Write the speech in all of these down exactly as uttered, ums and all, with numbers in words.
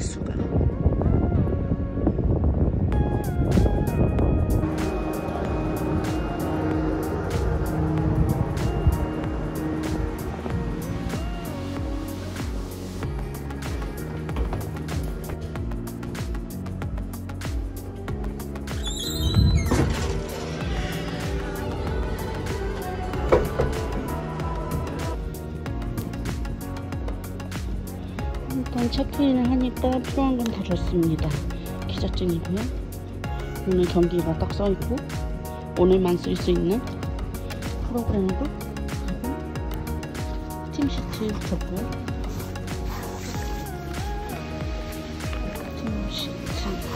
수가. 일단 체크인을 하니까 필요한 건 다 줬습니다. 기자증이고요. 오늘 경기가 딱 써있고 오늘만 쓸 수 있는 프로그램북 하고 팀시트 줬고요. 팀시트.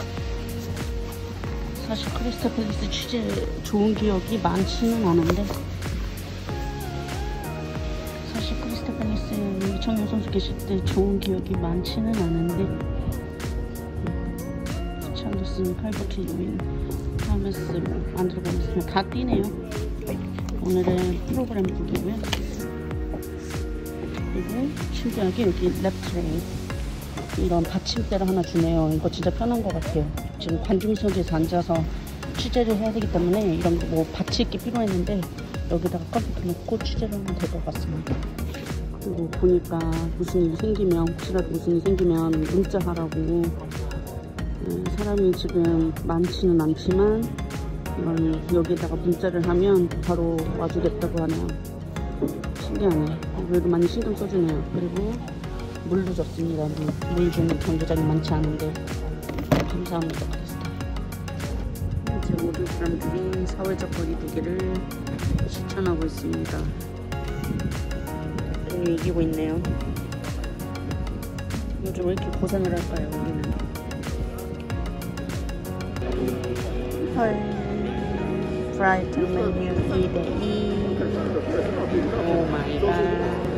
사실 크리스탈 팰리스 취재 좋은 기억이 많지는 않은데 사실 크리스탈 팰리스 이청용 선수 계실 때 좋은 기억이 많지는 않은데 찰리슨, 칼버트 유인, 하메스, 뭐 안드레 고메스 다 뛰네요. 오늘의 프로그램 북이고요. 그리고 신기하게 여기 랩트레이 이런 받침대를 하나 주네요. 이거 진짜 편한 것 같아요. 지금 관중석에서 앉아서 취재를 해야 되기 때문에 이런 거 뭐 받칠 게 필요했는데 여기다가 컴퓨터 놓고 취재를 하면 될 것 같습니다. 그리고 보니까 무슨 일이 생기면 혹시라도 무슨 일이 생기면 문자하라고. 음, 사람이 지금 많지는 않지만 이걸 여기다가 문자를 하면 바로 와주겠다고 하네요. 신기하네. 그래도 많이 신경 써주네요. 그리고 물도 줬습니다. 물 주는 경기장이 많지 않은데 감사합니다. 크리스탈. 이제 모든 사람들이 사회적 거리두기를 실천하고 있습니다. 대표님이 이기고 있네요. 요즘 왜 이렇게 고생을 할까요, 우리는? 헐, 프라이드 메뉴 이 대 이. 오 마이 갓.